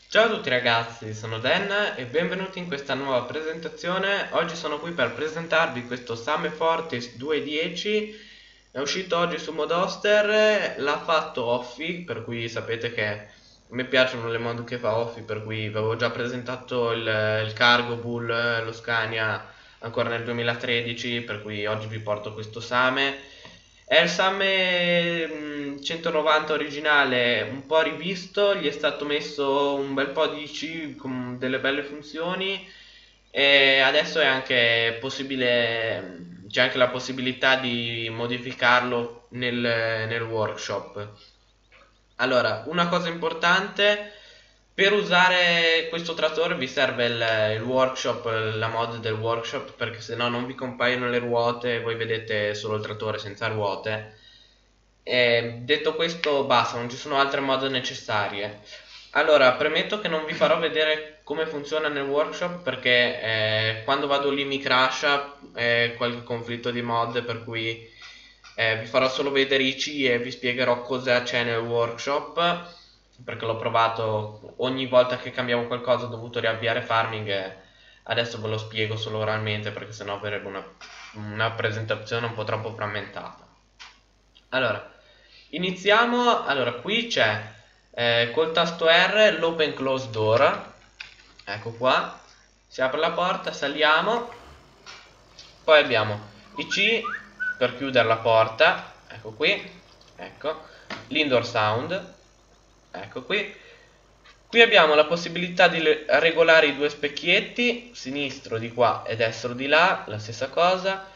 Ciao a tutti ragazzi, sono Dan e benvenuti in questa nuova presentazione. Oggi sono qui per presentarvi questo Same Fortis 2.10. È uscito oggi su Modoster, l'ha fatto Offi, per cui sapete che a me piacciono le mod che fa Offi, per cui vi avevo già presentato il Cargo Bull, lo Scania ancora nel 2013, per cui oggi vi porto questo Same. È il Same 190 originale, un po' rivisto, gli è stato messo un bel po' di IC con delle belle funzioni e adesso è anche possibile, c'è anche la possibilità di modificarlo nel workshop. Allora, una cosa importante, per usare questo trattore vi serve il workshop, la mod del workshop, perché se no non vi compaiono le ruote e voi vedete solo il trattore senza ruote. E detto questo, basta, non ci sono altre mod necessarie. Allora, premetto che non vi farò vedere come funziona nel workshop perché quando vado lì mi crasha qualche conflitto di mod, per cui vi farò solo vedere i C e vi spiegherò cosa c'è nel workshop perché l'ho provato ogni volta che cambiavo qualcosa ho dovuto riavviare farming e adesso ve lo spiego solo oralmente perché sennò verrebbe una presentazione un po' troppo frammentata. Allora, iniziamo. Allora, qui c'è col tasto R l'open close door. Ecco qua. Si apre la porta, saliamo. Poi abbiamo i C per chiudere la porta. Ecco qui. Ecco. L'indoor sound. Ecco qui. Qui abbiamo la possibilità di regolare i due specchietti, sinistro di qua e destro di là, la stessa cosa.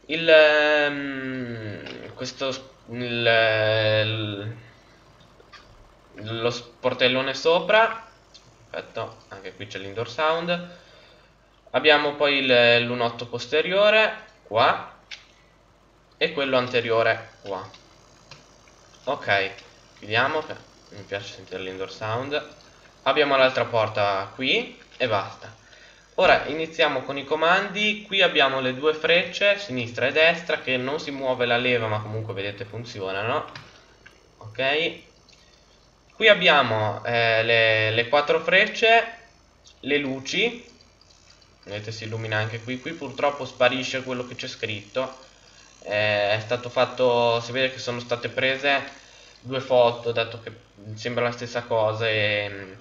Lo sportellone sopra, perfetto, anche qui c'è l'indoor sound. Abbiamo poi il lunotto posteriore qua e quello anteriore qua. Ok, chiudiamo che mi piace sentire l'indoor sound. Abbiamo l'altra porta qui e basta. Ora iniziamo con i comandi. Qui abbiamo le due frecce, sinistra e destra, che non si muove la leva ma comunque vedete funzionano. Ok. Qui abbiamo le quattro frecce, le luci. Vedete si illumina anche qui. Qui purtroppo sparisce quello che c'è scritto. È stato fatto, si vede che sono state prese due foto, dato che sembra la stessa cosa e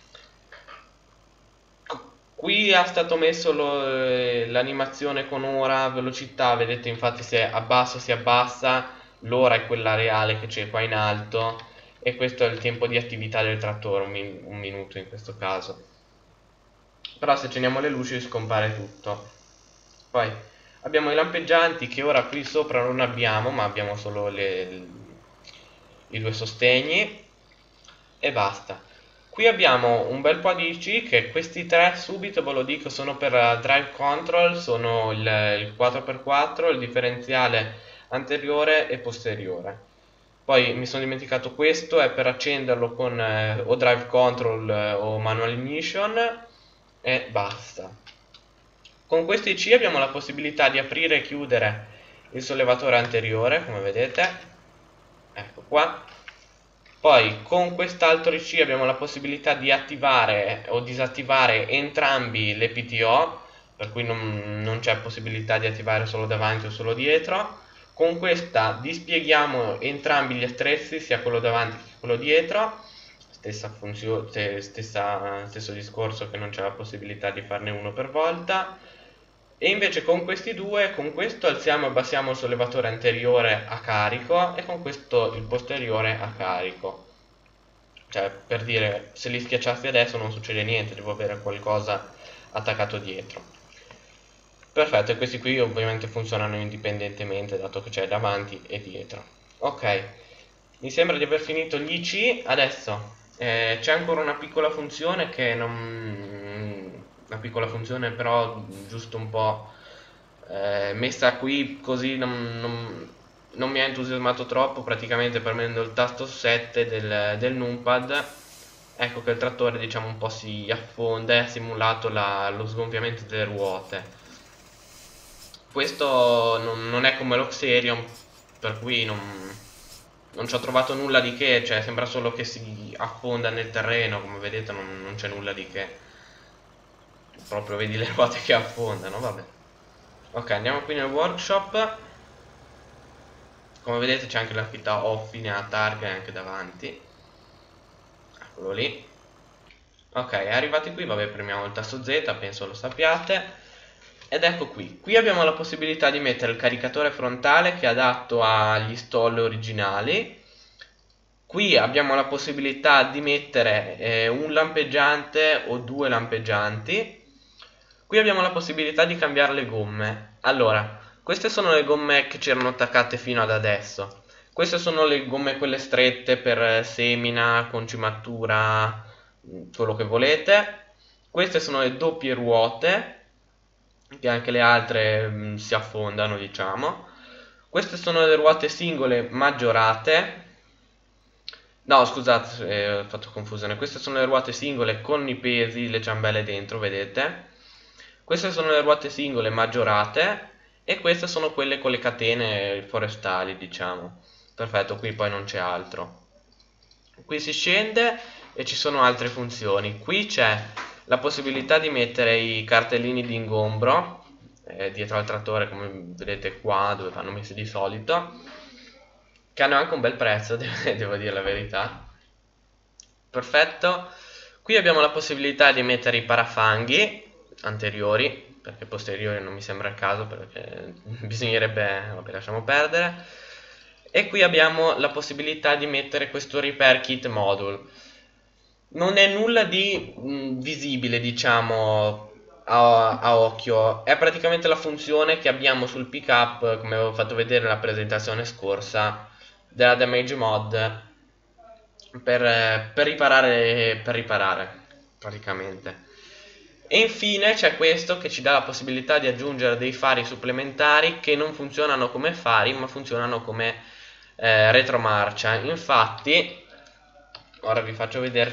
qui è stato messo l'animazione con ora, velocità, vedete infatti se abbasso si abbassa, l'ora è quella reale che c'è qua in alto e questo è il tempo di attività del trattore, un minuto in questo caso. Però se accendiamo le luci scompare tutto. Poi abbiamo i lampeggianti che ora qui sopra non abbiamo, ma abbiamo solo i due sostegni e basta. Qui abbiamo un bel po' di IC che questi tre subito ve lo dico sono per drive control, sono il 4x4, il differenziale anteriore e posteriore. Poi mi sono dimenticato questo, è per accenderlo con o drive control o manual ignition e basta. Con questi C abbiamo la possibilità di aprire e chiudere il sollevatore anteriore, come vedete, ecco qua. Poi con quest'altro IC abbiamo la possibilità di attivare o disattivare entrambi le PTO, per cui non c'è possibilità di attivare solo davanti o solo dietro. Con questa dispieghiamo entrambi gli attrezzi, sia quello davanti che quello dietro. Stessa funzione, stesso discorso che non c'è la possibilità di farne uno per volta. E invece con questi due, con questo alziamo e abbassiamo il sollevatore anteriore a carico e con questo il posteriore a carico. Cioè, per dire, se li schiacciassi adesso non succede niente, devo avere qualcosa attaccato dietro. Perfetto, e questi qui ovviamente funzionano indipendentemente, dato che c'è davanti e dietro. Ok, mi sembra di aver finito gli IC, adesso c'è ancora una piccola funzione che non... una piccola funzione però giusto un po' messa qui così non mi ha entusiasmato troppo. Praticamente premendo il tasto 7 del numpad ecco che il trattore diciamo un po' si affonda e ha simulato lo sgonfiamento delle ruote. Questo non è come l'Oxerion, per cui non ci ho trovato nulla di che, cioè sembra solo che si affonda nel terreno, come vedete non c'è nulla di che. Proprio vedi le ruote che affondano, vabbè. Ok, andiamo qui nel workshop. Come vedete c'è anche la scritta Offine a targa anche davanti. Eccolo lì. Ok, arrivati qui, vabbè, premiamo il tasto Z, penso lo sappiate. Ed ecco qui. Qui abbiamo la possibilità di mettere il caricatore frontale che è adatto agli stall originali. Qui abbiamo la possibilità di mettere un lampeggiante o due lampeggianti. Qui abbiamo la possibilità di cambiare le gomme. Allora, queste sono le gomme che c'erano attaccate fino ad adesso. Queste sono le gomme quelle strette per semina, concimatura, quello che volete. Queste sono le doppie ruote, che anche le altre si affondano, diciamo. Queste sono le ruote singole maggiorate. No, scusate, ho fatto confusione. Queste sono le ruote singole con i pesi, le ciambelle dentro, vedete? Queste sono le ruote singole maggiorate e queste sono quelle con le catene forestali, diciamo. Perfetto, qui poi non c'è altro. Qui si scende e ci sono altre funzioni. Qui c'è la possibilità di mettere i cartellini di ingombro dietro al trattore, come vedete qua, dove vanno messi di solito, che hanno anche un bel prezzo, devo dire la verità. Perfetto. Qui abbiamo la possibilità di mettere i parafanghi anteriori, perché posteriori non mi sembra il caso, perché bisognerebbe, vabbè, lasciamo perdere. E qui abbiamo la possibilità di mettere questo repair kit module. Non è nulla di visibile, diciamo, a occhio. È praticamente la funzione che abbiamo sul pick up, come avevo fatto vedere nella presentazione scorsa, della damage mod per riparare praticamente. E infine c'è questo che ci dà la possibilità di aggiungere dei fari supplementari che non funzionano come fari ma funzionano come retromarcia. Infatti ora vi faccio vedere,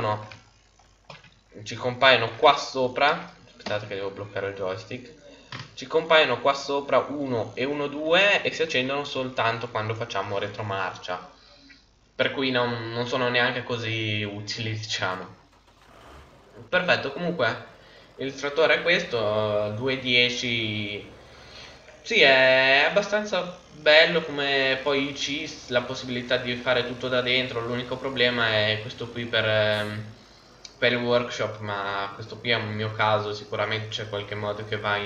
ci compaiono qua sopra. Aspettate che devo bloccare il joystick. Ci compaiono qua sopra 1 e 1 2 e si accendono soltanto quando facciamo retromarcia, per cui non sono neanche così utili, diciamo. Perfetto, comunque il trattore è questo, 210. Sì, è abbastanza bello, come poi la possibilità di fare tutto da dentro. L'unico problema è questo qui per il workshop, ma questo qui è un mio caso, sicuramente c'è qualche modo che va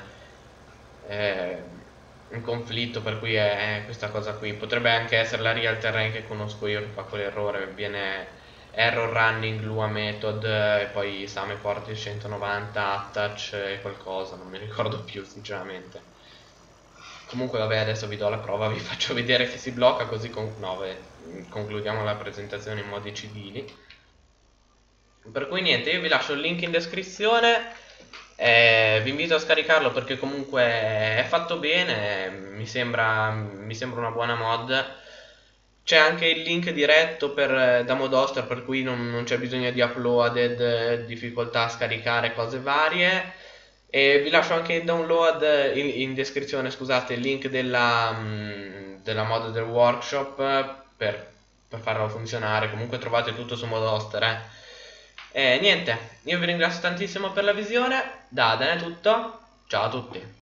eh, in conflitto, per cui è questa cosa qui. Potrebbe anche essere la real terrain che conosco io che fa quell'errore, viene error running Lua method e poi Same porti 190 attach e qualcosa, non mi ricordo più sinceramente. Comunque vabbè, adesso vi do la prova, vi faccio vedere che si blocca, così concludiamo la presentazione in modi civili. Per cui niente, io vi lascio il link in descrizione, vi invito a scaricarlo perché comunque è fatto bene, mi sembra una buona mod. C'è anche il link diretto da Modoster, per cui non c'è bisogno di uploaded, difficoltà a scaricare cose varie. E vi lascio anche in download in descrizione, scusate, il link della mod del workshop per farlo funzionare. Comunque trovate tutto su Modoster. E niente, io vi ringrazio tantissimo per la visione. Da Aden è tutto. Ciao a tutti.